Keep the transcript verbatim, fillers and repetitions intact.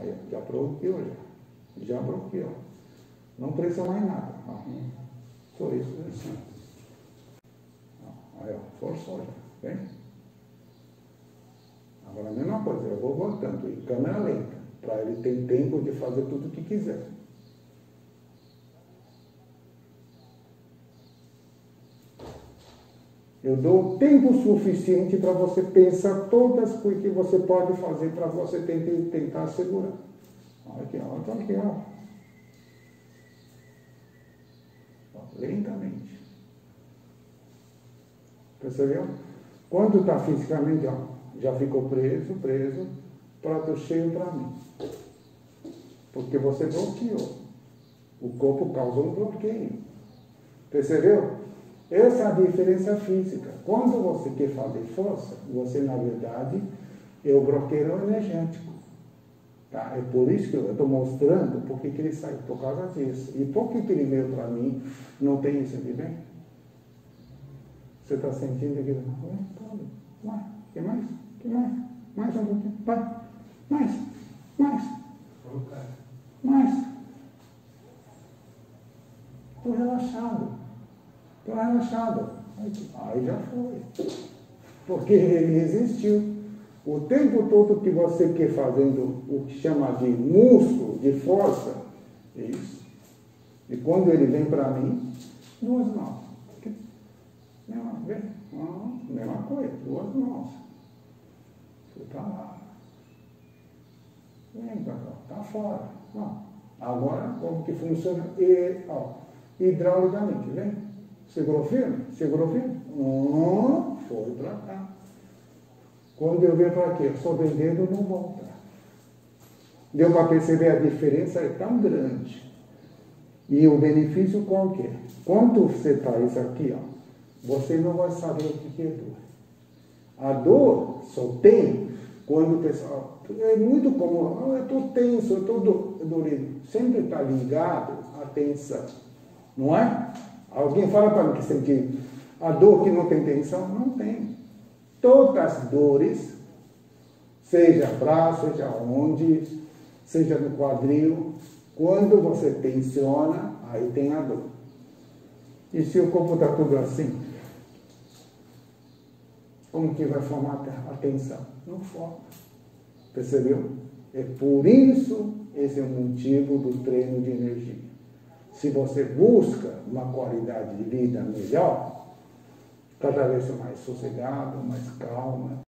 Aí, já bloqueou, já. Já bloqueou. Não precisa mais nada. Ó. Só isso, assim. Aí, ó, forçou já. Vem? Agora a mesma coisa, eu vou voltando, em câmera lenta, para ele ter tempo de fazer tudo o que quiser. Eu dou tempo suficiente para você pensar todas as coisas que você pode fazer para você tentar, tentar segurar. Olha aqui, ó, olha aqui, ó. Lentamente. Percebeu? Quando está fisicamente, ó, já ficou preso, preso, prato cheio para mim. Porque você bloqueou. O corpo causou um bloqueio. Percebeu? Essa é a diferença física. Quando você quer fazer força, você, na verdade, é o bloqueio energético. Tá? É por isso que eu estou mostrando porque que ele saiu, por causa disso. E por que, que ele veio para mim, não tem isso aqui, bem? Você está sentindo aqui? Vai, que mais? Que mais? Mais um pouquinho. Vai. Mais. Mais. Mais. Estou relaxado. Estou relaxado. Aí já foi. Porque ele existiu. O tempo todo que você quer fazendo o que chama de músculo, de força, é isso. E quando ele vem para mim, duas mãos. Mesma, vem, mesma coisa, duas mãos. Você está lá. Vem para cá, está fora. Não. Agora, como que funciona? E, ó, hidraulicamente, vem. Segurou firme? Segurou firme? Hum, foi para cá. Quando eu venho para aqui, eu só vendendo, não volta. Deu para perceber a diferença é tão grande. E o benefício qual que é? Quando você traz aqui, ó, você não vai saber o que é dor. A dor só tem quando o pessoal... É muito comum. Oh, eu estou tenso, eu estou dolorido. Sempre está ligado à tensão. Não é? Alguém fala para mim que sente a dor que não tem tensão? Não tem. Todas as dores, seja braço, seja onde, seja no quadril, quando você tensiona, aí tem a dor. E se o corpo está tudo assim, como que vai formar a tensão? Não forma. Percebeu? É por isso, esse é o motivo do treino de energia. Se você busca uma qualidade de vida melhor, cada vez mais sossegado, mais calma,